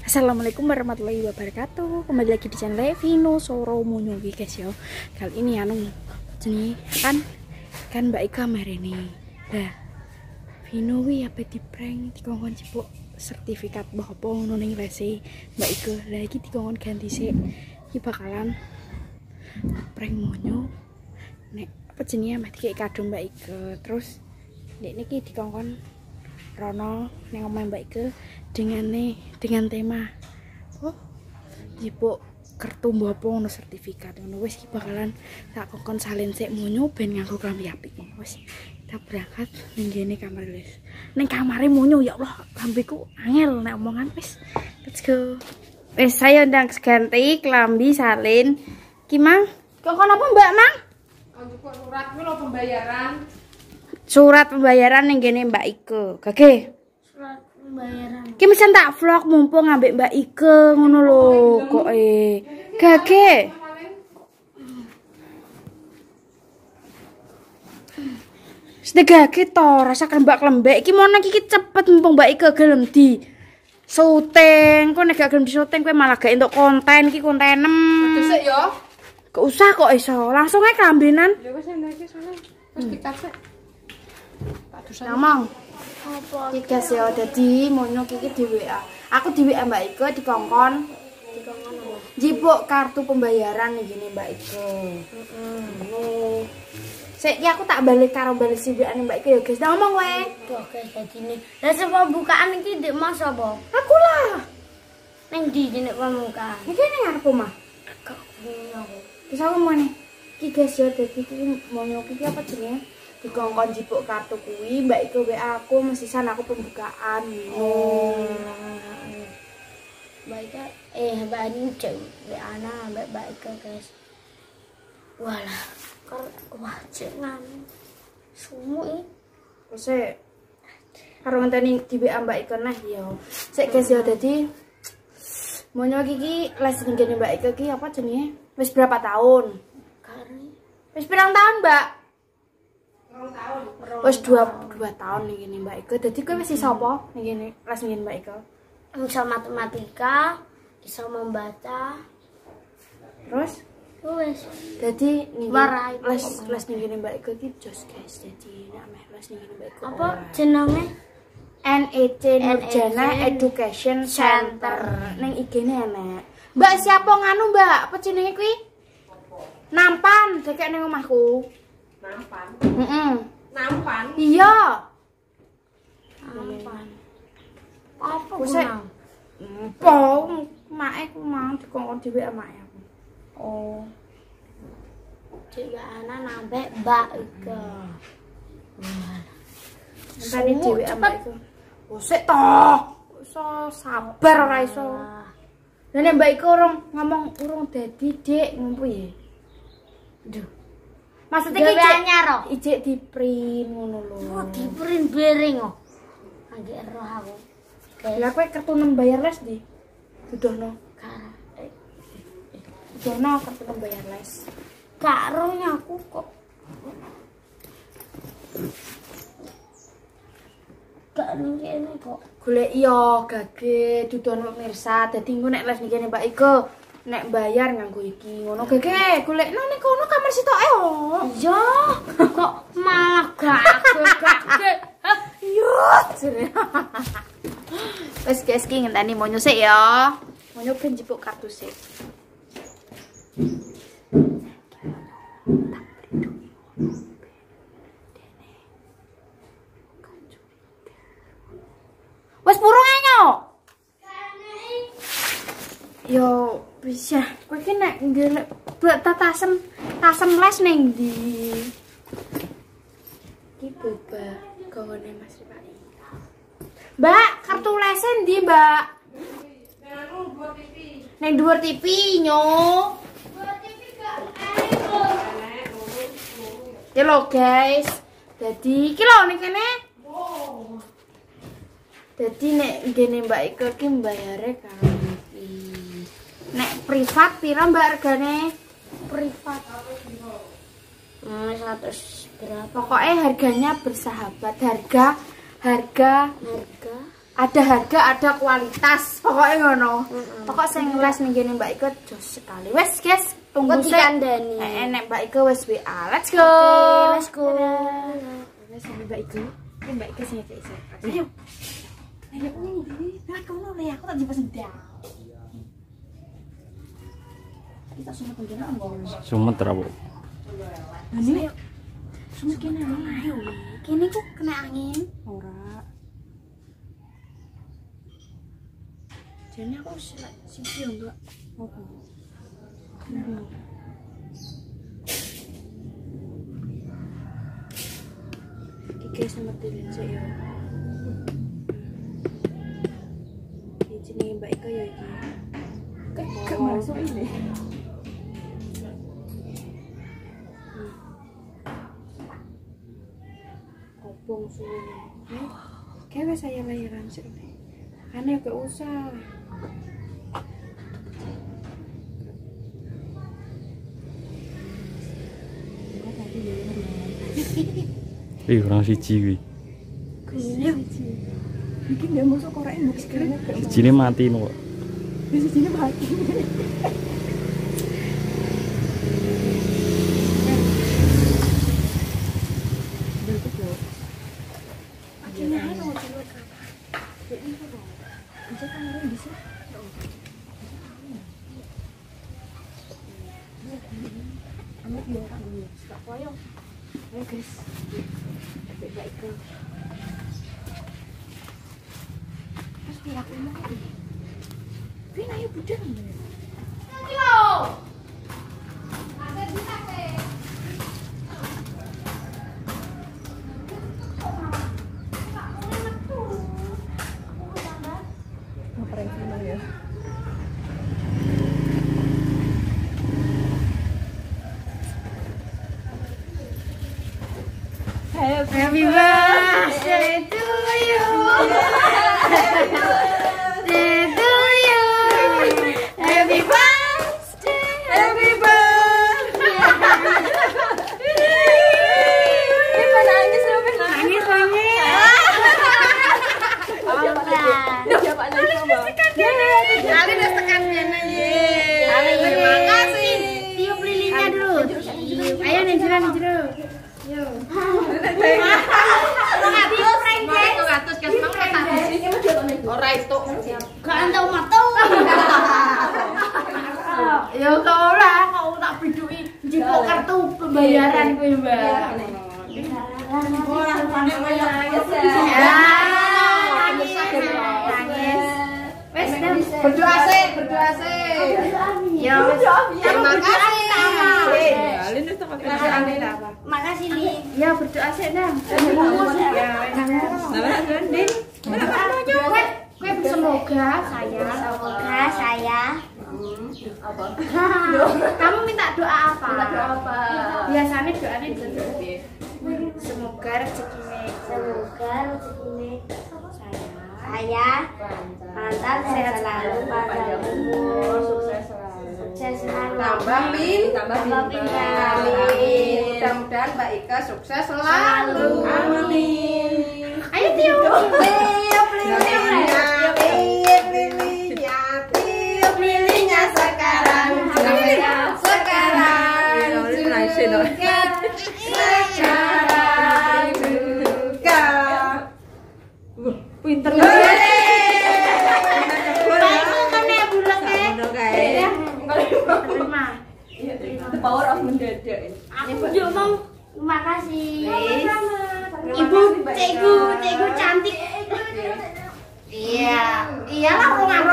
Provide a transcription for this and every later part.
Assalamualaikum warahmatullahi wabarakatuh. Kembali lagi di channel Vino Soro Munyo guys ya. Kali ini jenis kan Mbak Ika ini. Nah, Vino wi apa di prank dikongkon cipok sertifikat bahwa ngono ning lese Mbak Ika. Lah iki dikongkon ganti sik. Iki bakalan prank Munyo. Nek apa jenenge meh dikek kado Mbak Ika. Terus nek niki dikongkon Rono neng omah Mbak Ike dengan tema jipuk kertu mbopo ngono sertifikat ngono wis bakalan tak kokon salin sik Munyo ben nganggo klambi apik wis kita berangkat ning ngene kamar les ning kamare Munyo ya Allah klambiku angel nek omongan wis let's go wis saya ndang ganti klambi salin ki Mang kokon apa Mbak Mang kok surat kuwi lho pembayaran. Surat pembayaran ning kene Mbak Ike. Gage. Surat pembayaran. Ki mesen tak vlog mumpung ambek Mbak Ike ngono lho kok Gage. Sedegage to rasa klembak-klembek iki mono iki cepet mumpung Mbak Ike gelem di syuting. Kok nek gak gelem di syuting kowe malah gak entuk konten iki kontenem. Aduh sik ya. Gak usah kok iso. Langsung ae kelambinan. Ya wis ndek sono. Wis pikat sik. Namang. Apa? Iki guys ya dadi Munyo iki di WA. Aku di WA Mbak Ike dikongkon. Dikongkon apa? Jipuk kartu pembayaran ning gini Mbak Ike. Heeh. Sik iki aku tak balik karo balik siwikan Mbak Ike ya guys. Nah ngomong wae. Tuh guys dadi ini. Lah sebab bukaan iki ndek Mas apa? Aku lah. Ning ndi jenenge pembukaan? Iki ning ngarep omah. Kok bingung aku. Terus aku mau nih. Iki guys ya dadi iki Munyo iki apa jenenge? Dikongkon jipuk kartu kuwi Mbak Ike WA aku mesisan aku pembukaan. Baik Mbak Ani cek WA ana Mbak Ike guys. Walah, wah jangan. Sumu iki. Sik. Karo ngenteni di WA Mbak Ike nah ya. Sik guys ya dadi Munyo iki les ning kene Mbak Ike iki apa jenenge? Wis berapa tahun? Kari. Wis pirang tahun, Mbak? 2 tahun. Wis 2 tahun ning kene Mbak Ike. Dadi kowe wis iso apa ning kene les ning Mbak Ike? Bisa matematika, bisa membaca. Terus Wes. dadi ning Warai. les ning kene Mbak Ike iki jos guys. Dadi nek meh les ning kene Mbak Ike. Apa jenenge? NEC Nurjana Education Center. Ning IG-ne enek. Mbak siapa nganu, Mbak? Apa jenenge kuwi? Nampan, dekek ning omahku. Nampan. Heeh. Nampan. Iya. Nampan. Apa Kusik. gunang? Po, make ku mau dikongkon dhewe make aku. Oh. Cek ana nambah Mbak Ike. Tadi dhewe ambek iku. Oh, sik to. Iso sabar ora iso. Lah nek Mbak Ike urung dadi, Dik, ngompo ya. Duh. Maksudnya iki anyar kok. ijek di print ngono lho. Oh, di-print bering kok. Anggek roh aku. Lah kowe kartu bayar les di. Dudono. Dudono kartu bayar les. Gak rohnya aku kok. Gak ning kene kok. Golek iya Gage dudono pemirsa. Dadi engko nek les niki Mbak Ike nek bayar nganggo iki ngono Gage golekno ning kono kamar sitoke oh. Iya, kok malah gak. Yo. Wes guys ki ngenteni Munyo sik ya. Munyo ben jipuk kartu sik. Wes purung enyo. Yo bisa. Kowe ki nek ndelok tasem les ning ndi? Ki boba gawone Mas Rifai. Mbak, kartu lesen ndi, Mbak? Neng dhuwur TV nyo. Ya lo guys. Dadi iki lho ning kene. Dadi nek ngene Mbak Ike ki mbayare karo iki. Nek privat pira Mbak regane? Privat 100 berapa? Pokoknya harganya bersahabat. Harga ada harga, ada kualitas. Pokoknya ngono. Pokok sing les ning ngene Mbak Ika jos sekali. Wes, guys, tunggu sik. Nek Mbak Ika wes WA. Let's go. Let's go. Wes Mbak Ika. Mbak Ika sing kayak iso. Ayo. Ayo ini. Lah kono le aku tak dipesen dah. Kita semua pengen Sumatera, Bu. Ini semua kene ayo. Kene ku kena angin. Ora. Jadi aku sisi enggak. Iki sama tilin saya. Di sini Mbak Ika ya iki. Kayak masuk ini. Kopong suwe. Kayak saya lahiran sih. Karena gak usah. Orang siji kuwi. Mungkin dia masuk korek mbok sekali. Sijine mati kok. Sijine mati. Ayo guys, baik ke. Terus aku mau apa? Vina ayo budal. Yo. Ada di kafe. Ngapain Vina ya? Happy birthday to you. Birthday to you. Happy birthday. Happy birthday. Kita nangis apa nangis? Siapa lagi coba? Ali udah tekan jana ye. Ali terima kasih. Tiup lilinnya dulu. Ayo nih jero. Yo. Ora itu. Gak tau matau. Ya ora kok tak biduki njipuk kartu pembayaran kuwi, Mbak. Berdoa sih. Ya wis. Terima kasih. Makasih Li. Ya berdoa sih, Nang. Semoga saya. kamu minta doa apa? Biasanya doanya gitu. Semoga rezekine Saya lancar sehat selalu, panjang umur, Sukses selalu. sukses selalu. Tambah pintar. Amin. Mudah-mudahan Mbak Ika sukses selalu. Amin. ayo tiup. Tiup lilinnya sekarang. Sekarang juga. Pinter terima. The power of mendadak. Aku juga mau terima kasih. Ibu, cikgu cantik. Iya, iyalah orang aku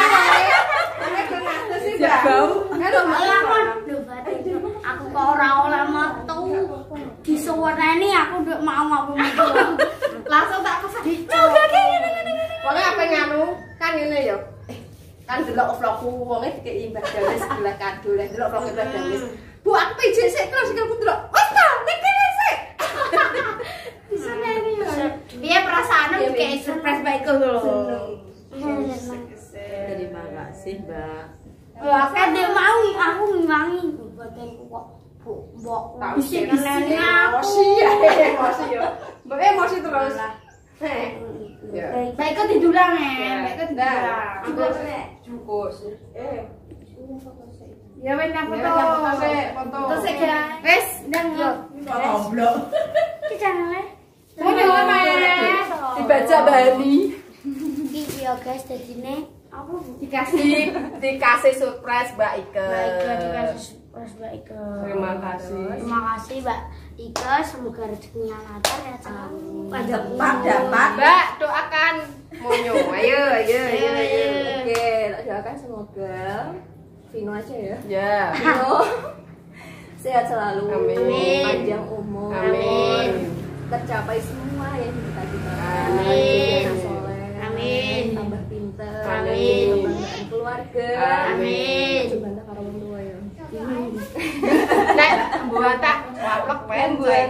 aku kok orang oleh metu disuwuneni aku nduk mau Langsung tak kesel. Pokoknya apa nganu kan ini ya. Kan delok vlogku wonge dikeki Mbak Dalis sebelah kado lek delok vlog Mbak Dalis. Bu aku pijit sik terus sikilku delok. Wes ta, ning kene sik. Bisa nyanyi ya. Dia perasaannya kayak surprise baik lho. Terima kasih, Mbak. Wah, kan dia mau aku ngilangi badanku kok mbok Emosi ya. Mbak emosi terus. Ya. Baik kok didulang ya. Baik kok didulang. Aku cukup. Ya wes nang foto. Foto. Foto sik ya. Wes ndang yo. Goblok. Ki channel. Moyo Mas. Dibaca Bali. Iki yo guys dadine apa Dikasih surprise Mbak Ike. dikasih surprise Mbak Ike. Terima kasih. Terima kasih Mbak Ike, semoga rezekinya lancar ya selalu. Panjang Cepat dapat. Mbak, doakan Monyo. Ayo. Oke, doakan semoga Vino aja ya. Ya. Vino sehat selalu. Amin. Panjang umur. Amin. Tercapai semua yang kita-kita. Amin. Soleh. Amin. Tambah pinter. Amin. Kebanggaan keluarga. Amin. Coba tak karo wong tua ya. Nek buat tak waplek pen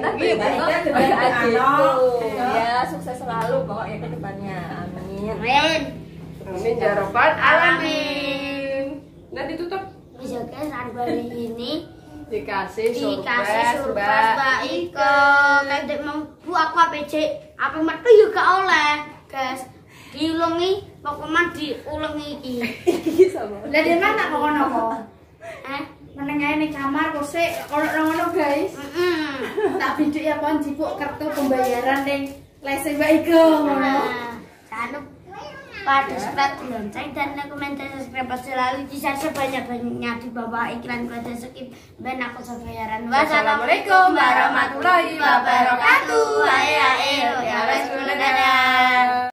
Ya, sukses selalu pokoknya ke depannya. Amin. Amin. Amin ya robbal alamin. Nah ditutup Bisa guys, hari ini dikasih dikasih surprise Mbak. Mbak Ike. Kadek mau bu aku apa metu juga oleh guys. Diulangi, pokoknya diulangi iki. Lah di mana kok ono kok? Menengah ini kamar kok sih ono guys. Tak bidik ya kon jipuk kartu pembayaran ning lese Mbak Ike ngono. Jangan lupa pada subscribe lonceng dan komentar subscribe selalu di-share sebanyak-banyaknya di bawah iklan pada skip ben aku sebayaran. Wassalamualaikum warahmatullahi wabarakatuh. Ayo ya wes dadah.